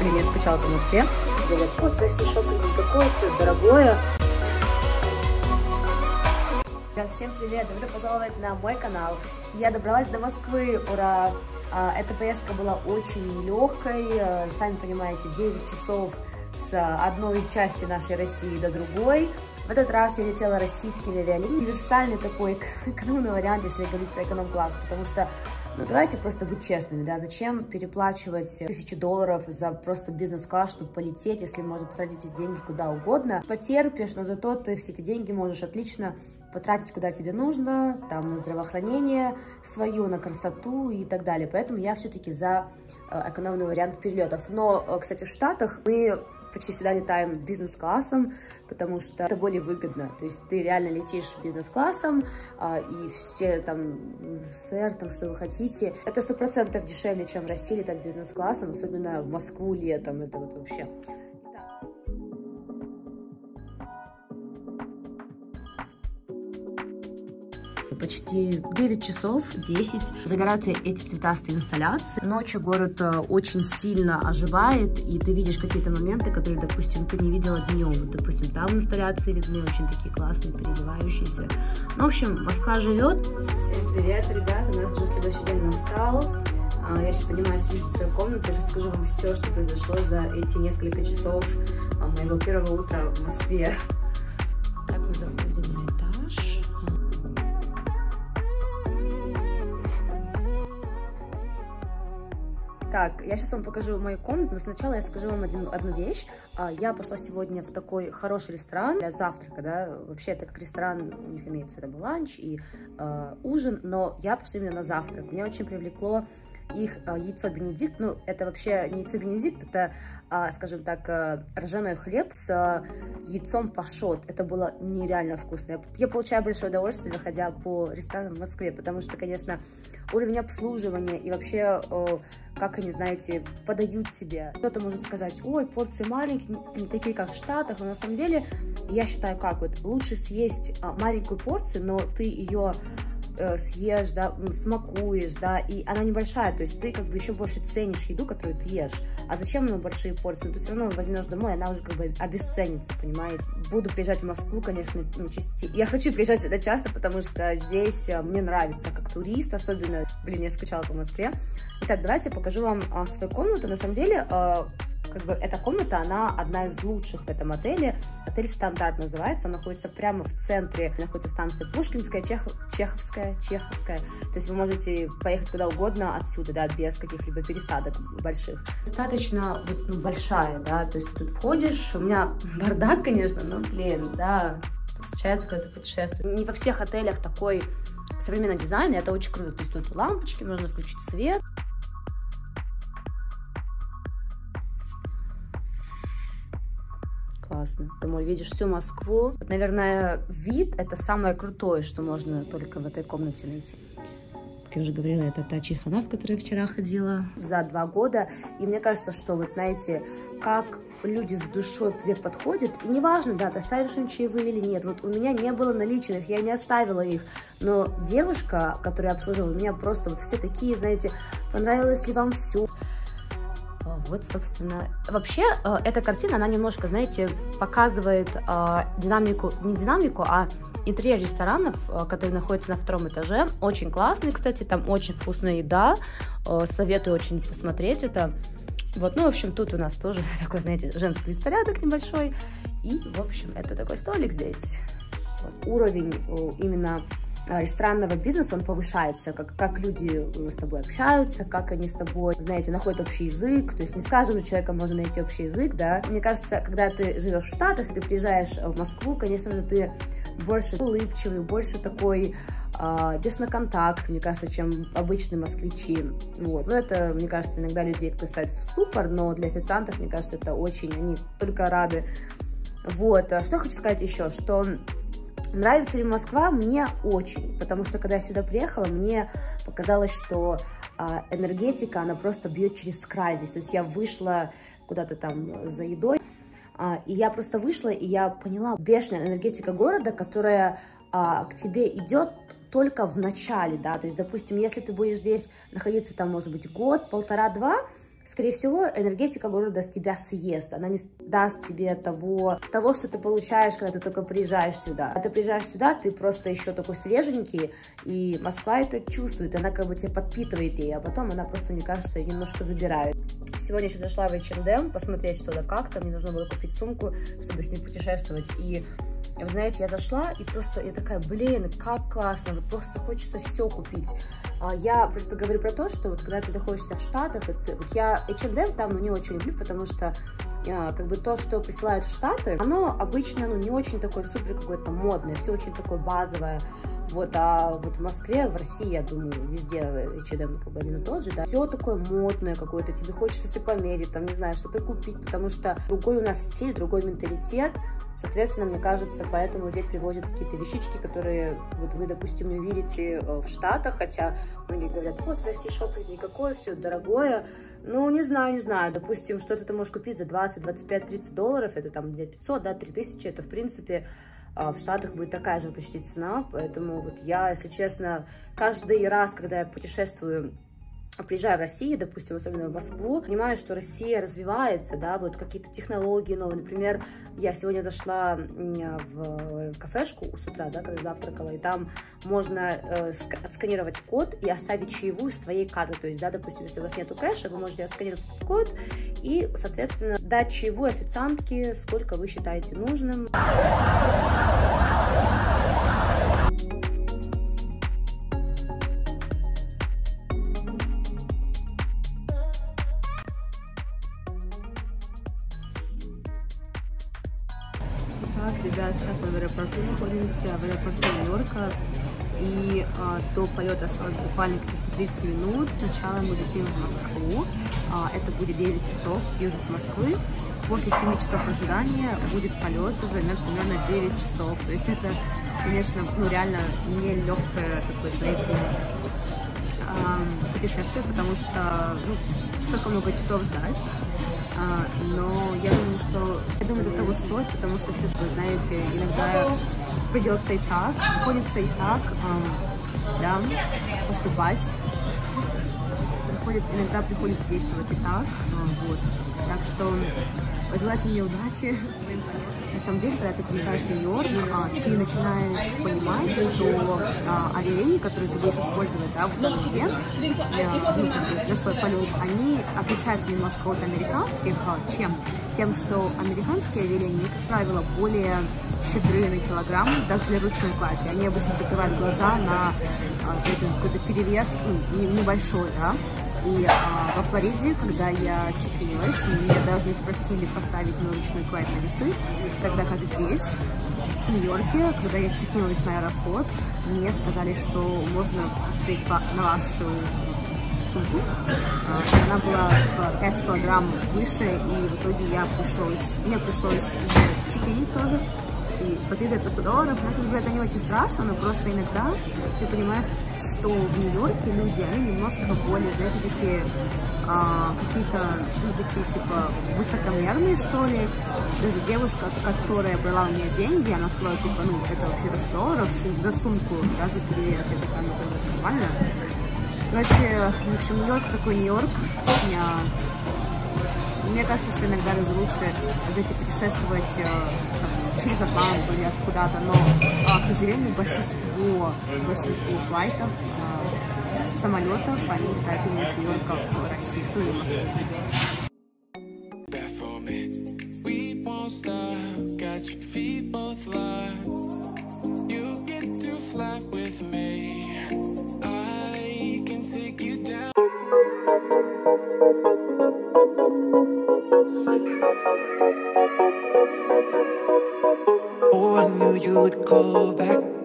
блин, я скучала по Москве. Говорят, вот в России шопинг никакой, все дорогое. Всем привет, добро пожаловать на мой канал. Я добралась до Москвы, ура! Эта поездка была очень легкой, сами понимаете, 9 часов с одной части нашей России до другой. В этот раз я летела российскими авиалиниями. Универсальный такой экономный вариант, если говорить про эконом-класс, потому что, ну давайте просто быть честными, да, зачем переплачивать $1000 за просто бизнес-класс, чтобы полететь, если можно потратить эти деньги куда угодно. Потерпишь, но зато ты все эти деньги можешь отлично потратить куда тебе нужно, там, на здравоохранение свое, на красоту и так далее. Поэтому я все-таки за экономный вариант перелетов. Но, кстати, в Штатах мы почти всегда летаем бизнес-классом, потому что это более выгодно. То есть ты реально летишь бизнес-классом, и все там, сэр, там, что вы хотите. Это 100% дешевле, чем в России летать бизнес-классом, особенно в Москву летом. Это вот вообще... Почти 9 часов, 10. Загораются эти цветастые инсталляции. Ночью город очень сильно оживает, и ты видишь какие-то моменты, которые, допустим, ты не видела днем. Вот, допустим, там инсталляции видны, очень такие классные, переливающиеся. Ну, в общем, Москва живет. Всем привет, ребята, у нас уже следующий день настал. Я сейчас поднимаюсь в свою комнату и расскажу вам все, что произошло за эти несколько часов моего первого утра в Москве. Так, мы заходим на этаж. Так, я сейчас вам покажу мою комнату, но сначала я скажу вам одну вещь. Я пошла сегодня в такой хороший ресторан для завтрака, да, вообще это как ресторан, у них имеется это ланч и ужин, но я пошла именно на завтрак. Меня очень привлекло их яйцо Бенедикт, ну, это вообще не яйцо Бенедикт, это, скажем так, ржаной хлеб с яйцом пашот. Это было нереально вкусно. Я получаю большое удовольствие, выходя по ресторанам в Москве, потому что, конечно, уровень обслуживания и вообще, как они, знаете, подают тебе. Кто-то может сказать, ой, порции маленькие, не такие, как в Штатах, но на самом деле, я считаю, как вот, лучше съесть маленькую порцию, но ты ее съешь, да, смакуешь, да, и она небольшая, то есть ты как бы еще больше ценишь еду, которую ты ешь. А зачем нам большие порции? Ты все равно возьмешь домой, она уже как бы обесценится, понимаете? Буду приезжать в Москву, конечно, ну, я хочу приезжать сюда часто, потому что здесь мне нравится как турист, особенно, блин, я скучала по Москве. Итак, давайте я покажу вам свою комнату. На самом деле, как бы эта комната, она одна из лучших в этом отеле. Отель «Стандарт» называется. Он находится прямо в центре. Находится станция Пушкинская, Чеховская. То есть вы можете поехать куда угодно отсюда, да, без каких-либо пересадок больших. Достаточно вот, большая, да, то есть ты тут входишь. У меня бардак, конечно, но, блин, да, встречается какое-то путешествие. Не во всех отелях такой современный дизайн, и это очень круто. То есть тут лампочки, можно включить свет. Классно. Ты, мол, видишь всю Москву. Вот, наверное, вид — это самое крутое, что можно только в этой комнате найти. Как я уже говорила, это та чайхана, в которой я вчера ходила. За 2 года. И мне кажется, что, вот знаете, как люди с душой к тебе подходят. И неважно, да, ты оставишь им чаевые или нет. Вот у меня не было наличных, я не оставила их. Но девушка, которая обслуживала меня, просто вот все такие, знаете, понравилось ли вам все. Вот, собственно, вообще эта картина, она немножко, знаете, показывает динамику, не динамику, а интерьер ресторанов, который находится на 2-м этаже. Очень классный, кстати, там очень вкусная еда, советую очень посмотреть это. Вот, ну, в общем, тут у нас тоже такой, знаете, женский беспорядок небольшой, и, в общем, это такой столик здесь. Вот. Уровень именно ресторанного бизнеса, он повышается, как люди с тобой общаются, как они с тобой, знаете, находят общий язык, то есть не с каждым человеком можно найти общий язык, да. Мне кажется, когда ты живешь в Штатах, ты приезжаешь в Москву, конечно же, ты больше улыбчивый, больше такой идешь на контакт, мне кажется, чем обычные москвичи, вот. Но это, мне кажется, иногда людей кто ставит в ступор, но для официантов, мне кажется, это очень, они только рады. Вот, что хочу сказать еще, что нравится ли Москва? Мне очень, потому что, когда я сюда приехала, мне показалось, что энергетика, она просто бьет через край здесь. То есть я вышла куда-то там за едой, и я просто вышла, и я поняла бешеная энергетика города, которая к тебе идет только в начале, да, то есть, допустим, если ты будешь здесь находиться, там, может быть, год, полтора-два, скорее всего, энергетика города с тебя съест. Она не даст тебе того, что ты получаешь, когда ты только приезжаешь сюда. Когда ты приезжаешь сюда, ты просто еще такой свеженький, и Москва это чувствует, она как бы тебя подпитывает ей, а потом она просто, мне кажется, ее немножко забирает. Сегодня еще зашла в H&M посмотреть, что да как-то. Мне нужно было купить сумку, чтобы с ней путешествовать. И вы знаете, я зашла и просто, я такая, блин, как классно, вот просто хочется все купить. Я просто говорю про то, что вот когда ты находишься в Штатах, вот я H&M там, ну, не очень люблю, потому что как бы то, что присылают в Штаты, оно обычно, ну, не очень такое супер какое-то модное, все очень такое базовое. Вот, а вот в Москве, в России, я думаю, везде H&M как бы один и тот же, да, все такое модное какое-то, тебе хочется все померить, там, не знаю, что-то купить, потому что другой у нас стиль, другой менталитет, соответственно, мне кажется, поэтому здесь привозят какие-то вещички, которые вот вы, допустим, не увидите в Штатах, хотя многие говорят, вот в России шопинг никакой, все дорогое. Ну, не знаю, допустим, что-то ты можешь купить за 20, 25, 30 долларов, это там 2500, да, 3000, это, в принципе, в Штатах будет такая же почти цена, поэтому вот я, если честно, каждый раз, когда я путешествую, приезжаю в Россию, допустим, особенно в Москву, понимаю, что Россия развивается, да, вот какие-то технологии новые. Например, я сегодня зашла в кафешку с утра, да, когда завтракала, и там можно отсканировать код и оставить чаевую с твоей карты. То есть, да, допустим, если у вас нету кэша, вы можете отсканировать код и, соответственно, дать чаевую официантке, сколько вы считаете нужным. Так, ребят, сейчас мы в аэропорту находимся, в аэропорту Нью-Йорка, и до полета осталось буквально каких-то 30 минут. Сначала мы летим в Москву, это будет 9 часов, южно с Москвы. После 7 часов ожидания будет полет, займет примерно 9 часов. То есть это, конечно, ну реально не легкое такое, знаете, путешествие, потому что ну, столько много часов ждать. Но я думаю, это того стоит, потому что все-таки, знаете, иногда придется и так, приходится и так, да, поступать. Иногда приходится действовать и так, вот. Так что пожелайте мне удачи. На самом деле, когда ты приезжаешь в Нью-Йорк, ты начинаешь понимать, что авиалинии, которые ты будешь использовать, да, в Москве для своего полета, они отличаются немножко от американских, тем, что американские авиалинии, как правило, более щедрые на килограмм, даже для ручной клади. Они обычно закрывают глаза на какой-то перевес небольшой, да. И во Флориде, когда я чекинилась, меня даже не спросили поставить мою ручную кладь на весы, тогда как здесь, в Нью-Йорке, когда я чекинилась на Аэрофлот, мне сказали, что можно посмотреть на вашу сумку. Она была типа 5 килограмм выше, и в итоге мне пришлось чекинить тоже. И платить за это $100, но как бы это не очень страшно, но просто иногда ты понимаешь, что в Нью-Йорке люди, они немножко более, знаете, такие, какие-то, ну, такие, типа, высокомерные, что ли. Даже девушка, которая брала у меня деньги, она сказала, типа, ну, это вообще $100 за сумку, да, за перевес, я такая, ну, это нормально. Короче, в общем, Нью-Йорк такой Нью-Йорк. Мне кажется, что иногда даже лучше путешествовать через Атланту или куда-то, но, к сожалению, большинство флайтов, самолетов, они летают именно с Нью-Йорка в Россию или в Москву. Oh, I knew you would call back.